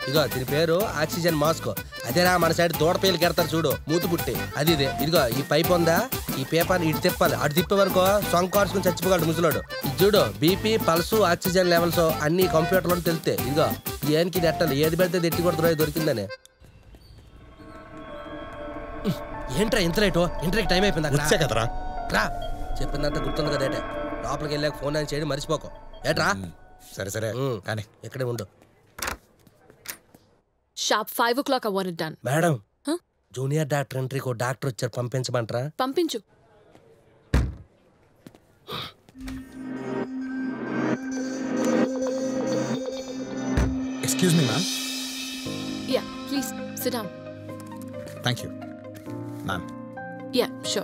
ఇదిగో దీని పేరు ఆక్సిజన్ మాస్క్. అదేరా మన సైడ్ దూడపేలు కెడతారు చూడు, మూతి పుట్టి అది ఇదే. ఇదిగో ఈ పైప్ ఉందా, ఈ పేపర్ ఇటు తిప్పాలి. అటు తిప్పే వరకు సొంగ కార్చుకుని చచ్చిపోగాడు ముసలాడు. ఇది చూడు, బీపీ, పల్సు, ఆక్సిజన్ లెవెల్స్ అన్ని కంప్యూటర్లో తెలితే. ఇదిగో ఏనికి ఇది ఎట్టాలి, ఏది పెడితే ఎట్టి కొడుతున్నా దొరికిందని. ఏంట్రా ఇంత రేటు? ఇంటర్కి టైం అయిపోయింది కదరా. రా, చెప్పిందంతా గుర్తుంది కదా. ఏటే లోపలికి వెళ్ళాక ఫోన్ అని చేయడం మర్చిపోకు. ఏట్రా? సరే సరే కానీ ఇక్కడే ఉండు. Sharp 5 o'clock I want it done. Madam, junior doctor ఎంట్రీకి డాక్టర్ వచ్చారు, పంపించమంటారా? పంపించు. Excuse me ma'am. Yeah, please sit down. Thank you ma'am. Yeah, sure.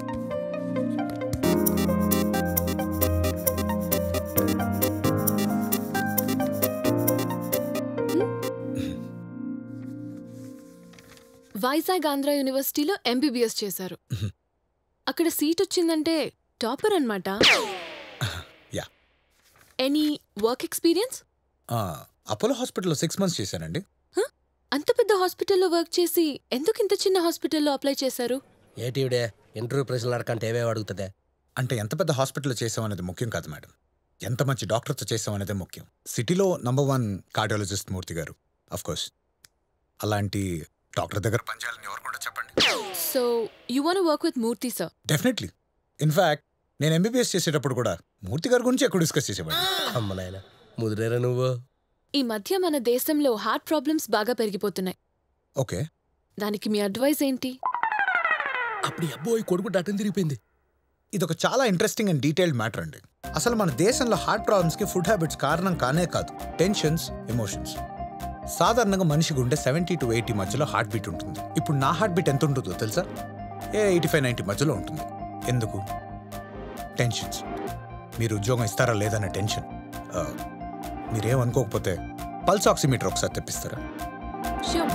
Vizag Andhra యూనివర్సిటీలో MBBS చేశారు. అక్కడ సీట్ వచ్చిందంటే టాపర్ అన్నమాట. Yeah. Any work experience? Apollo హాస్పిటల్లో 6 months చేశానండి. అంత పెద్ద హాస్పిటల్లో వర్క్ చేసి ఎందుకు ఇంత చిన్న హాస్పిటల్లో అప్లై చేశారు? ఏటీవిడే ఇంటర్వ్యూ ప్రశ్నలు అడకంటే ఏవే అడుగుతుంది. అంటే ఎంత పెద్ద హాస్పిటల్లో చేసామనేది ముఖ్యం కాదు మేడం, ఎంత మంచి డాక్టర్తో చేసామనేదే ముఖ్యం. సిటీలో నంబర్ 1 కార్డియాలజిస్ట్ మూర్తి గారు. అఫ్కోర్స్ అలాంటి డాక్టర్ దగ్గర పనిచేయాలని ఎవరు కూడా చెప్పండి. So you want to work with Murthy sir? Definitely. In fact నేను MBBS చేసేటప్పుడు కూడా మూర్తి గారి గురించి ఎక్కువ డిస్కస్ చేసేవాడిని. అమ్మ నాయన ముదిరేరా నువ్వు. ఈ మధ్య మన దేశంలో హార్ట్ ప్రాబ్లమ్స్ బాగా పెరిగిపోతున్నాయి. ఓకే, దానికి మీ అడ్వైస్ ఏంటి? అప్పుడు అబ్బోయ్ కొడుకు అటెండ్ తిరిగిపోయింది. ఇదొక చాలా ఇంట్రెస్టింగ్ అండ్ డీటెయిల్డ్ మ్యాటర్ అండి. అసలు మన దేశంలో హార్ట్ ప్రాబ్లమ్స్కి ఫుడ్ హ్యాబిట్స్ కారణం కానే కాదు, టెన్షన్స్, ఎమోషన్స్. సాధారణంగా మనిషి గుండె 70 to 80 మధ్యలో హార్ట్ బీట్ ఉంటుంది. ఇప్పుడు నా హార్ట్ బీట్ ఎంత ఉంటుందో తెలుసా? 85-90 మధ్యలో ఉంటుంది. ఎందుకు? టెన్షన్స్. మీరు ఉద్యోగం ఇస్తారా లేదనే టెన్షన్. మీరేమనుకోకపోతే పల్స్ ఆక్సిమీటర్ ఒకసారి తెప్పిస్తారా? Sure.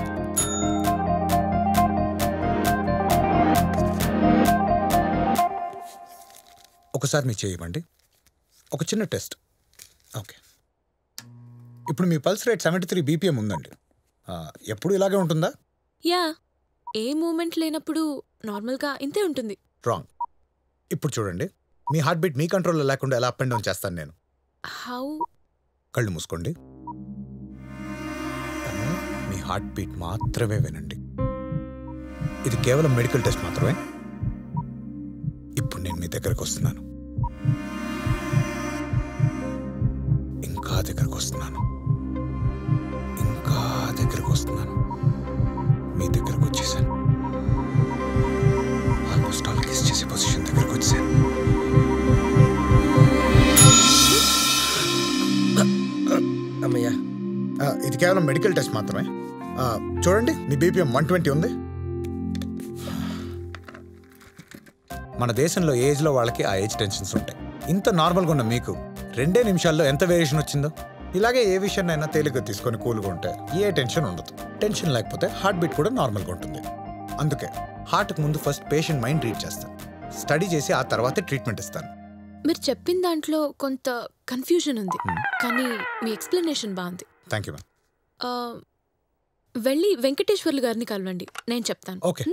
ఒకసారి మీరు చేయమండి, ఒక చిన్న టెస్ట్. ఓకే, ఇప్పుడు మీ పల్స్ రేట్ 73 BPM ఉందండి. ఎప్పుడు ఇలాగే ఉంటుందా? యా, ఏ మూమెంట్ లేనప్పుడు నార్మల్గా ఇంతే ఉంటుంది. రాంగ్. ఇప్పుడు చూడండి, మీ హార్ట్ బీట్ మీ కంట్రోల్లో లేకుండా ఎలా అప్ అండ్ డౌన్ చేస్తాను నేను. హౌ? కళ్ళు మూసుకోండి, మీ హార్ట్ బీట్ మాత్రమే వినండి. ఇది కేవలం మెడికల్ టెస్ట్ మాత్రమే. ఇప్పుడు నేను మీ దగ్గరకు వస్తున్నాను, ఇంకా దగ్గరకు వస్తున్నాను, ఇంకా దగ్గరకు వస్తున్నాను. మీ దగ్గరకు వచ్చేసాను. ఆల్మోస్ట్ ఆల్ కిస్ చేసే పొజిషన్ దగ్గరకు వచ్చాను. అమ్మయ్యా, ఇది కేవలం మెడికల్ టెస్ట్ మాత్రమే. చూడండి, మీ BPM 120 ఉంది. మన దేశంలో ఏజ్లో వాళ్ళకి ఆ ఏజ్ టెన్షన్స్ ఉంటాయి. ఇంత నార్మల్గా ఉన్న మీకు 2 నిమిషాల్లో ఎంత వేరియేషన్ వచ్చిందో. ఇలాగే ఏ విషయాన్నైనా తేలిగ్గా తీసుకొని కూల్గా ఉంటే ఏ టెన్షన్ ఉండదు. టెన్షన్ లేకపోతే హార్ట్ బీట్ కూడా నార్మల్గా ఉంటుంది. అందుకే హార్ట్కి ముందు ఫస్ట్ పేషెంట్ మైండ్ రీడ్ చేస్తాను, స్టడీ చేసి ఆ తర్వాతే ట్రీట్మెంట్ ఇస్తాను. మీరు చెప్పిన దాంట్లో కొంత కన్ఫ్యూజన్ ఉంది, కానీ మీ ఎక్స్ప్లెనేషన్ బాగుంది. Thank you ma'am. వెళ్ళి వెంకటేశ్వర్లు గారిని కలవండి, నేను చెప్తాను. ఓకే.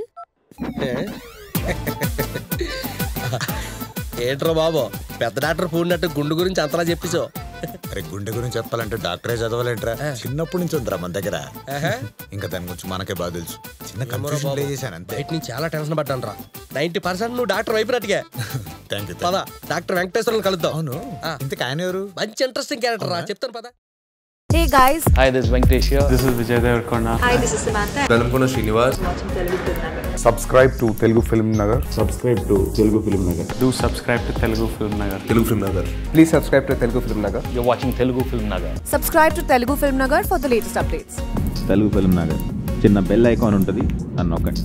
ఏంట్రో బాబు, పెద్ద డాక్టర్ పూడినట్టు గుండు గురించి అంతలా చెప్పేసో. అరే, గుండె గురించి చెప్పాలంటే డాక్టరే చదవాలంటరా, చిన్నప్పటి నుంచి ఉందిరా మన దగ్గర. ఇంకా దాని గురించి మనకే బాగా తెలుసు. చిన్న కన్ఫ్యూజన్ ప్లే చేశాను అంతే. బయట నుంచి చాలా టెన్షన్ పడ్డాను రా. 90% నువ్వు డాక్టర్ అయిపోయినట్టుగా. Thank you. పదా డాక్టర్ వెంకటేశ్వరుని కలుద్దాం. అవును, ఇంతకు ఆయన ఎవరు? మంచి ఇంట్రెస్టింగ్ క్యారెక్టర్ రా, చెప్తాను పదా. Hey guys. Hi, this is Venkatesh here. This is Vijay Devarkonda. Hi, this is Samantha. Velamkona Srinivas. Subscribe to Telugu Film Nagar. Subscribe to Telugu Film Nagar. Do subscribe to Telugu Film Nagar. Telugu Film Nagar. Please subscribe to Telugu Film Nagar. You're watching Telugu Film Nagar. Subscribe to Telugu Film Nagar for the latest updates. Telugu film Nagar చిన్న bell icon ఉంటుంది, నన్ను నొక్కండి.